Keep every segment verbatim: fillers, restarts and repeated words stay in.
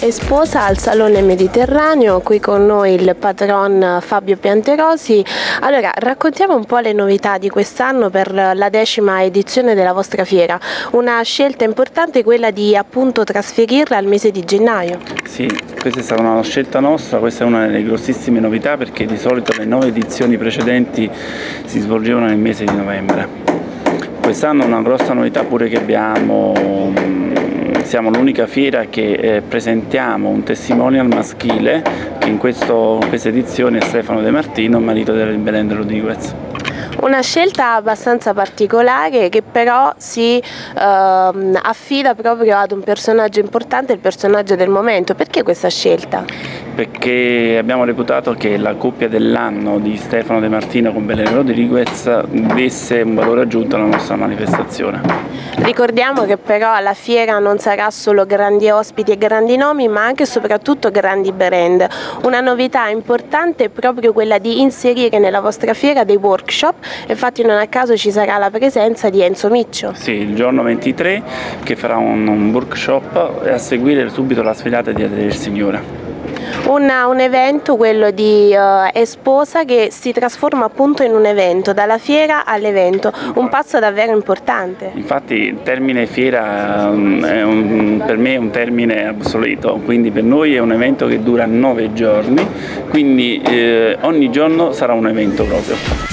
Esposa al Salone Mediterraneo, qui con noi il patron Fabio Pianterosi. Allora, raccontiamo un po' le novità di quest'anno per la decima edizione della vostra fiera. Una scelta importante è quella di appunto trasferirla al mese di gennaio. Sì, questa è stata una scelta nostra, questa è una delle grossissime novità perché di solito le nove edizioni precedenti si svolgevano nel mese di novembre. Quest'anno una grossa novità pure che abbiamo. Siamo l'unica fiera che eh, presentiamo un testimonial maschile che in, questo, in questa edizione è Stefano De Martino, marito di Belen Rodriguez. Una scelta abbastanza particolare che però si ehm, affida proprio ad un personaggio importante, il personaggio del momento. Perché questa scelta? Perché abbiamo reputato che la coppia dell'anno di Stefano De Martino con Belen Rodriguez desse un valore aggiunto alla nostra manifestazione. Ricordiamo che però alla fiera non sarà solo grandi ospiti e grandi nomi, ma anche e soprattutto grandi brand. Una novità importante è proprio quella di inserire nella vostra fiera dei workshop, infatti non a caso ci sarà la presenza di Enzo Miccio. Sì, il giorno ventitré che farà un, un workshop e a seguire subito la sfilata di Adele del Signore. Una, un evento, quello di uh, Esposa, che si trasforma appunto in un evento, dalla fiera all'evento, un passo davvero importante. Infatti il termine fiera um, è un, per me è un termine obsoleto, quindi per noi è un evento che dura nove giorni, quindi eh, ogni giorno sarà un evento proprio.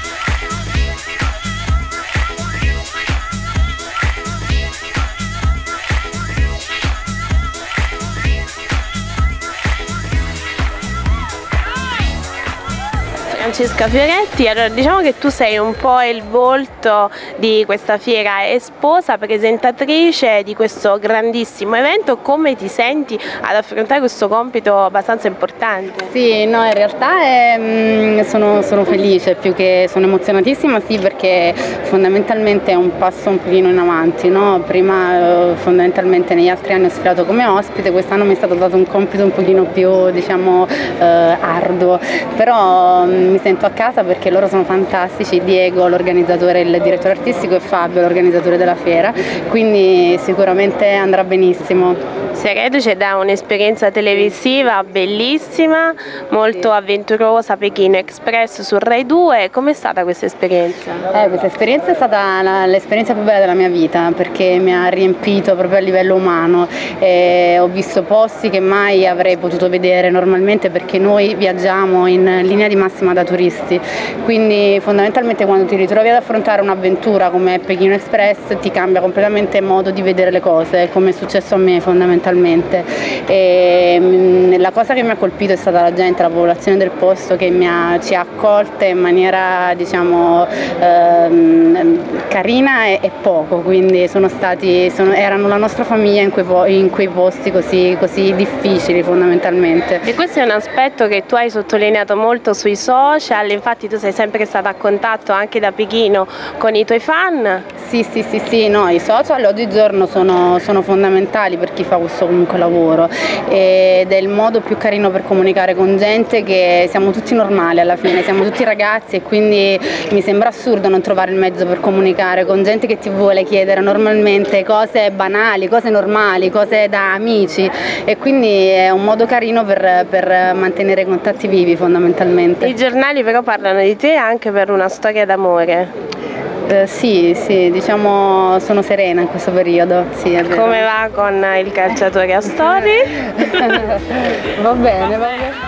Francesca Fioretti, allora diciamo che tu sei un po' il volto di questa fiera Esposa, presentatrice di questo grandissimo evento. Come ti senti ad affrontare questo compito abbastanza importante? Sì, no, in realtà è, sono, sono felice, più che sono emozionatissima, sì, perché fondamentalmente è un passo un pochino in avanti, no? Prima fondamentalmente negli altri anni ho sfilato come ospite, quest'anno mi è stato dato un compito un pochino più, diciamo, eh, arduo, però mi sento a casa perché loro sono fantastici, Diego l'organizzatore, il direttore artistico, e Fabio l'organizzatore della fiera, quindi sicuramente andrà benissimo. Sei reduce da un'esperienza televisiva bellissima, molto avventurosa, Pechino Express su Rai due. Com'è stata questa esperienza? Eh, questa esperienza è stata l'esperienza più bella della mia vita perché mi ha riempito proprio a livello umano. E ho visto posti che mai avrei potuto vedere normalmente perché noi viaggiamo in linea di massima da turisti, quindi fondamentalmente quando ti ritrovi ad affrontare un'avventura come Pechino Express ti cambia completamente il modo di vedere le cose, come è successo a me fondamentalmente. E, mh, la cosa che mi ha colpito è stata la gente, la popolazione del posto che mi ha, ci ha accolte in maniera, diciamo, ehm, carina e, e poco, quindi sono stati, sono, erano la nostra famiglia in quei, in quei posti così, così difficili fondamentalmente. E questo è un aspetto che tu hai sottolineato molto sui social, infatti tu sei sempre stata a contatto anche da Pechino con i tuoi fan. Sì, sì, sì, sì, no, i social oggigiorno sono, sono fondamentali per chi fa questo comunque lavoro ed è il modo più carino per comunicare con gente, che siamo tutti normali alla fine, siamo tutti ragazzi, e quindi mi sembra assurdo non trovare il mezzo per comunicare con gente che ti vuole chiedere normalmente cose banali, cose normali, cose da amici, e quindi è un modo carino per, per mantenere i contatti vivi fondamentalmente. I giornali però parlano di te anche per una storia d'amore. Eh, sì, sì, diciamo sono serena in questo periodo. Sì, è vero. Come va con il calciatore Astori? Va bene, va bene.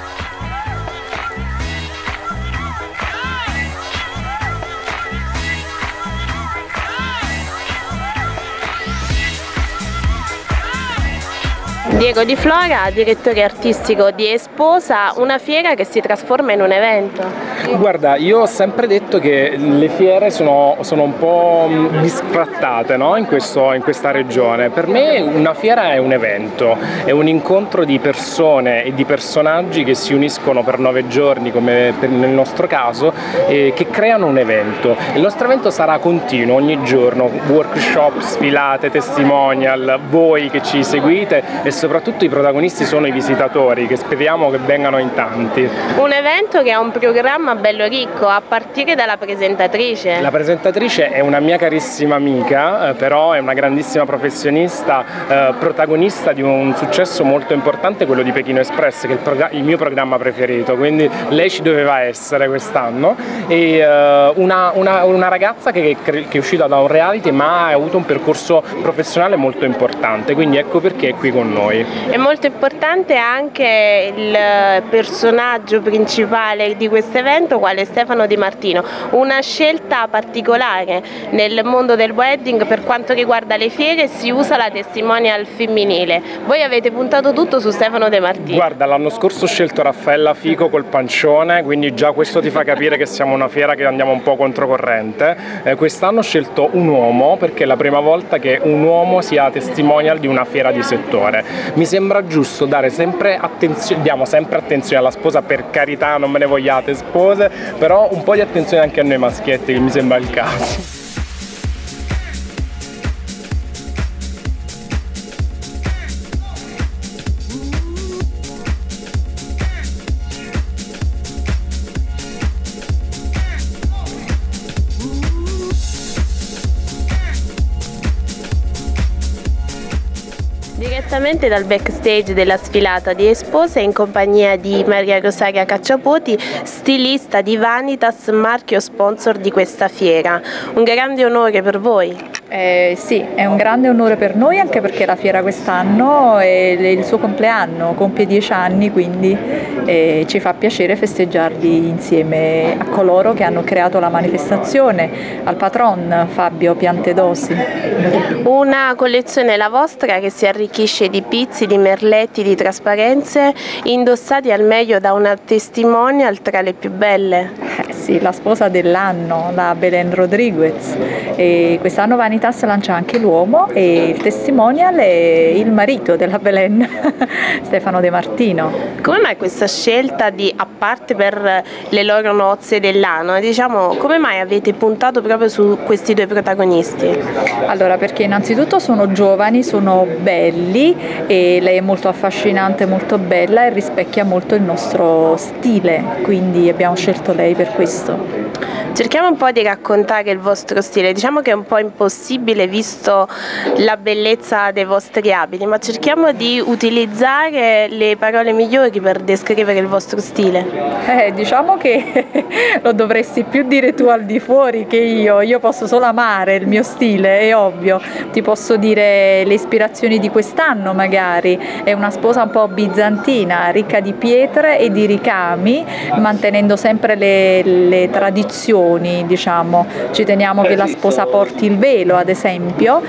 Diego Di Flora, direttore artistico di Esposa, una fiera che si trasforma in un evento. Guarda, io ho sempre detto che le fiere sono, sono un po' bisfrattate, no? in, questo, in questa regione. Per me una fiera è un evento, è un incontro di persone e di personaggi che si uniscono per nove giorni, come per, nel nostro caso, e che creano un evento. Il nostro evento sarà continuo, ogni giorno, workshop, sfilate, testimonial, voi che ci seguite e soprattutto i protagonisti sono i visitatori, che speriamo che vengano in tanti. Un evento che ha un programma bello ricco, a partire dalla presentatrice. La presentatrice è una mia carissima amica, eh, però è una grandissima professionista, eh, protagonista di un successo molto importante, quello di Pechino Express, che è il, il mio programma preferito, quindi lei ci doveva essere quest'anno. E eh, una, una, una ragazza che, che è uscita da un reality ma ha avuto un percorso professionale molto importante, quindi ecco perché è qui con noi. È molto importante anche il personaggio principale di questo evento, quale Stefano Di Martino, una scelta particolare nel mondo del wedding. Per quanto riguarda le fiere si usa la testimonial femminile, voi avete puntato tutto su Stefano De Martino. Guarda, l'anno scorso ho scelto Raffaella Fico col pancione, quindi già questo ti fa capire che siamo una fiera che andiamo un po' controcorrente. Eh, quest'anno ho scelto un uomo perché è la prima volta che un uomo sia testimonial di una fiera di settore. Mi sembra giusto dare sempre attenzione, diamo sempre attenzione alla sposa, per carità, non me ne vogliate spose, però un po' di attenzione anche a noi maschietti, che mi sembra il caso. Direttamente dal backstage della sfilata di Espose in compagnia di Maria Rosaria Cacciapoti, stilista di Vanitas, marchio sponsor di questa fiera. Un grande onore per voi. Eh, sì, è un grande onore per noi, anche perché la fiera quest'anno è il suo compleanno, compie dieci anni, quindi eh, ci fa piacere festeggiarli insieme a coloro che hanno creato la manifestazione, al patron Fabio Piantedosi. Una collezione, la vostra, che si arricchisce di pizzi, di merletti, di trasparenze, indossati al meglio da una testimonial tra le più belle. Eh sì, la sposa dell'anno, la Belen Rodriguez. E quest'anno Vanitas lancia anche l'uomo e il testimonial è il marito della Belen, Stefano De Martino. Come mai questa scelta di, a parte per le loro nozze dell'anno, diciamo, come mai avete puntato proprio su questi due protagonisti? Allora, perché innanzitutto sono giovani, sono belli e lei è molto affascinante, molto bella e rispecchia molto il nostro stile, quindi abbiamo scelto lei per questo. Cerchiamo un po' di raccontare il vostro stile, diciamo che è un po' impossibile visto la bellezza dei vostri abiti, ma cerchiamo di utilizzare le parole migliori per descrivere il vostro stile. Eh, diciamo che lo dovresti più dire tu al di fuori che io, io posso solo amare il mio stile, è ovvio, ti posso dire le ispirazioni di quest'anno magari, è una sposa un po' bizantina, ricca di pietre e di ricami, mantenendo sempre le, le tradizioni. Diciamo, ci teniamo che la sposa porti il velo ad esempio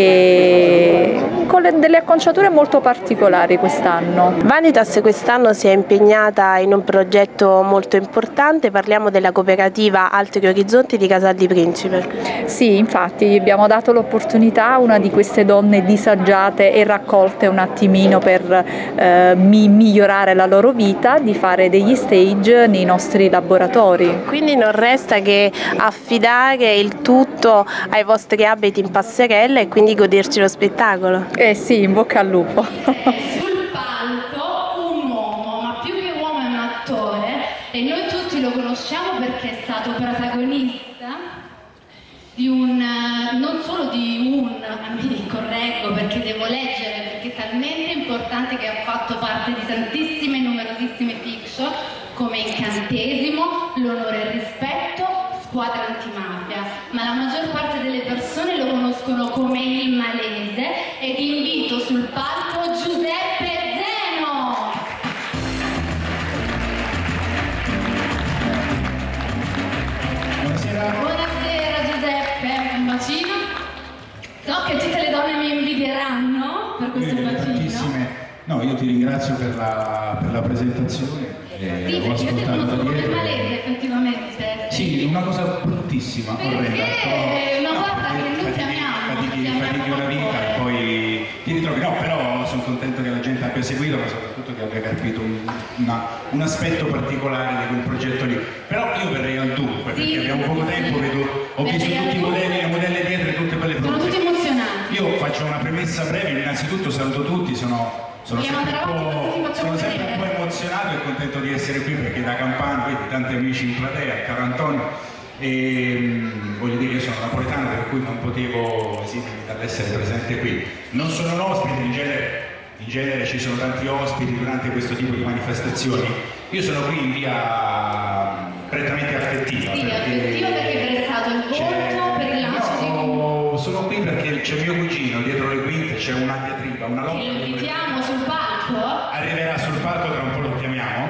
e con le, delle acconciature molto particolari quest'anno. Vanitas quest'anno si è impegnata in un progetto molto importante, parliamo della cooperativa Altri Orizzonti di Casal di Principe. Sì, infatti abbiamo dato l'opportunità a una di queste donne disagiate e raccolte un attimino per eh, mi, migliorare la loro vita, di fare degli stage nei nostri laboratori. Quindi non resta che affidare il tutto ai vostri abiti in passerella e quindi goderci lo spettacolo. Eh sì, in bocca al lupo. Sul palco un uomo, ma più che uomo è un attore e noi tutti lo conosciamo perché è stato protagonista di un, non solo di un, mi correggo perché devo leggere, perché è talmente importante che ha fatto parte di tantissime, numerosissime fiction come Incantesimo, L'onore e il rispetto, Squadra antimafia, ma la maggior parte delle persone lo conoscono come Il Malese ed invito sul palco Giuseppe Zeno. Buonasera. Buonasera Giuseppe, un bacino. So che tutte le donne mi invidieranno per questo Io bacino. Tantissime. No, io ti ringrazio per la, per la presentazione. Eh, Sì, perché io ti conosco come Il dietro. Malese effettivamente. Sì, una cosa bruttissima, orrenda. Perché una volta che noi ti amiamo, Fatichi, ti amiamo fatichi una proprio. vita e poi ti ritrovi. No, però sono contento che la gente abbia seguito, ma soprattutto che abbia capito un, una, un aspetto particolare di quel progetto lì. Però io verrei al dunque, perché Sì, abbiamo sì, poco sì, tempo, sì. vedo, ho Verrei visto al tutti i dunque. modelli, le modelle dietro e tutte belle Sono pronte. tutti emozionati. io faccio una premessa breve, innanzitutto saluto tutti, sono... Sono sempre, sono sempre un po' emozionato e contento di essere qui perché da Campano vedo tanti amici in platea, caro Antonio, e mh, voglio dire, io sono napoletano per cui non potevo esimere dall'essere presente qui. Non sono un ospite, in genere, in genere ci sono tanti ospiti durante questo tipo di manifestazioni. Io sono qui in via prettamente affettiva. Sì, perché affettiva perché hai prestato il volto per il lancio di un... Sono qui perché c'è mio cugino dietro le quinte, c'è una diatriba, una lotta. Che lo invitiamo sul palco? Arriverà sul palco, tra un po' lo chiamiamo.